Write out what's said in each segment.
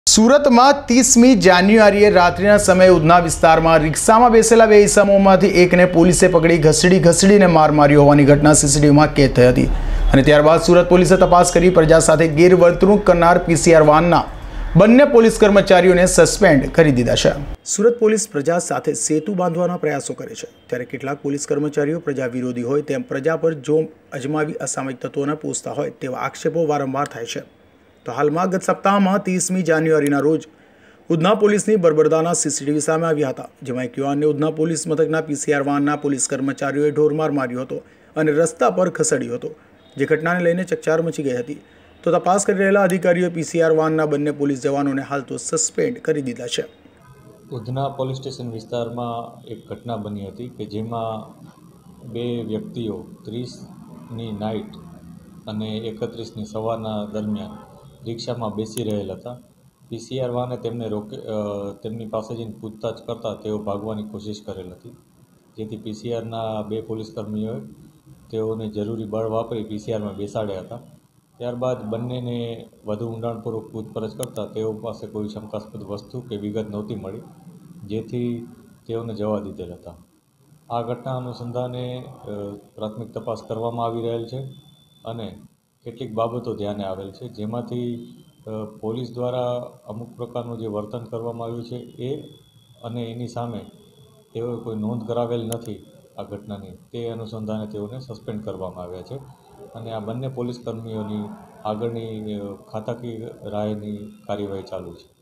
सूरत में 30મી જાન્યુઆરીએ રાત્રિના સમયે ઉધના વિસ્તારમાં રિક્ષામાં બેસેલા બે ઈસમોમાંથી એકને પોલીસે પકડી ઘસડીને માર માર્યો હોવાની ઘટના સીસીટીવીમાં કેદ થઈ હતી અને ત્યારબાદ સુરત પોલીસે તપાસ કરી પ્રજા સાથે ગેરવર્તણૂક કરનાર પીસીઆર વાનના બંને પોલીસ કર્મચારીઓને સસ્પેન્ડ કરી દીધા છે। સુરત પોલીસ પ્રજા સાથે સેતુ બાંધવાના પ્રયાસો કરે છે, ત્યારે કેટલાક પોલીસ કર્મચારીઓ પ્રજા વિરોધી હોય તેમ પ્રજા પર જોમ અજમાવી અસામયિક તત્વોને પોષતા હોય તેવા આક્ષેપો વારંવાર થાય છે। તો હાલમાં ગત સપ્તાહમાં 30મી જાન્યુઆરીના રોજ ઉધના પોલીસની બરબરદાના સીસીટીવી સામે આવ્યા હતા, જેમાં એક યુવાનને ઉધના પોલીસ મથકના પીસીઆર વાનના પોલીસ કર્મચારીઓએ ઢોરમાર માર્યો હતો અને રસ્તા પર ખસેડ્યો હતો, જે ઘટનાને લઈને ચકચાર મચી ગઈ હતી। તો તપાસ કરી રહેલા અધિકારીઓએ પીસીઆર વાનના બંને પોલીસ જવાનોને હાલ તો સસ્પેન્ડ કરી દીધા છે। ઉધના પોલીસ સ્ટેશન વિસ્તારમાં એક ઘટના બની હતી કે જેમાં બે વ્યક્તિઓ 30ની નાઇટ અને 31ની સવારના દરમિયાન રિક્ષામાં બેસી રહેલ હતા। પીસીઆર વાને તેમની પાસે જઈને પૂછતાછ કરતાં તેઓ ભાગવાની કોશિશ કરેલ હતી, જેથી પીસીઆરના બે પોલીસ કર્મીઓએ તેઓને જરૂરી બળ વાપરી પીસીઆરમાં બેસાડ્યા હતા। ત્યારબાદ બંનેને વધુ ઊંડાણપૂર્વક પૂછપરછ કરતાં તેઓ પાસે કોઈ શંકાસ્પદ વસ્તુ કે વિગત નહોતી મળી, જેથી તેઓને જવા દીધેલ હતા। આ ઘટના અનુસંધાને પ્રાથમિક તપાસ કરવામાં આવી રહેલ છે અને કેટલીક બાબતો ધ્યાને આવેલ છે, જેમાંથી પોલીસ દ્વારા અમુક પ્રકારનું જે વર્તન કરવામાં આવ્યું છે એ અને એની સામે તેઓએ કોઈ નોંધ કરાવેલ નથી આ ઘટનાની, તે અનુસંધાને તેઓને સસ્પેન્ડ કરવામાં આવ્યા છે અને આ બંને પોલીસ કર્મીઓની આગળની ખાતાકીય રાહની કાર્યવાહી ચાલુ છે।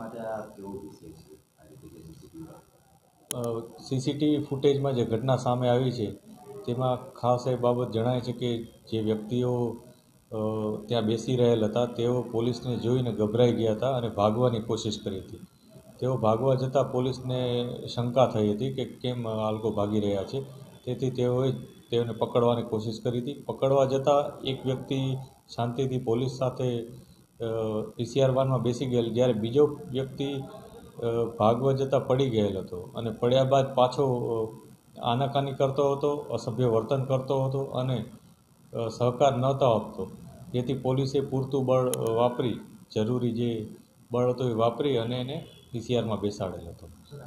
સીસીટીવી ફૂટેજમાં જે ઘટના સામે આવી છે તેમાં ખાસ એ બાબત જણાય છે કે જે વ્યક્તિઓ ત્યાં બેસી રહેલ હતા તેઓ પોલીસને જોઈને ગભરાઈ ગયા હતા અને ભાગવાની કોશિશ કરી હતી। તેઓ ભાગવા જતાં પોલીસને શંકા થઈ હતી કે કેમ આ લોકો ભાગી રહ્યા છે, તેથી તેઓને પકડવાની કોશિશ કરી હતી। પકડવા જતાં એક વ્યક્તિ શાંતિથી પોલીસ સાથે પીસીઆર વાનમાં બેસી ગયેલ, જ્યારે બીજો વ્યક્તિ ભાગવા જતાં પડી ગયેલ હતો અને પડ્યા બાદ પાછો આનાકાની કરતો હતો, અસભ્ય વર્તન કરતો હતો અને સહકાર નહોતો આપતો, જેથી પોલીસે પૂરતું બળ વાપરી જરૂરી જે બળ હતો એ વાપરી અને એને પીસીઆરમાં બેસાડેલ હતો।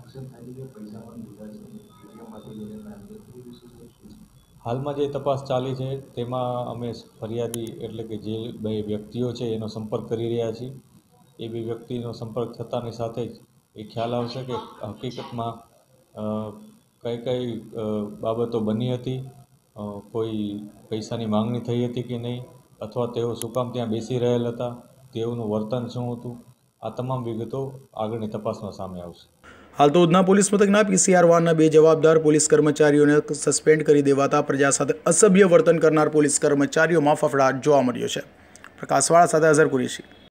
હાલમાં જે તપાસ ચાલી છે તેમાં અમે ફરિયાદી એટલે કે જે બે વ્યક્તિઓ છે એનો સંપર્ક કરી રહ્યા છીએ। એ બે વ્યક્તિનો સંપર્ક થતાની સાથે જ એ ખ્યાલ આવશે કે હકીકતમાં કઈ બાબતો બની હતી, કોઈ પૈસાની માંગણી થઈ હતી કે નહીં, અથવા તેઓ શું કામ ત્યાં બેસી રહેલ હતા, તેઓનું વર્તન શું હતું, આ તમામ વિગતો આગળની તપાસમાં સામે આવશે। હાલ તો ઉધના પોલીસ મથકના પીસીઆર વાનના બે જવાબદાર પોલીસ કર્મચારીઓને સસ્પેન્ડ કરી દેવાતા પ્રજા સાથે અસભ્ય વર્તન કરનાર પોલીસ કર્મચારીઓમાં ફફડાટ જોવા મળ્યો છે। પ્રકાશવાળા સાથે અઝર કુરેશી।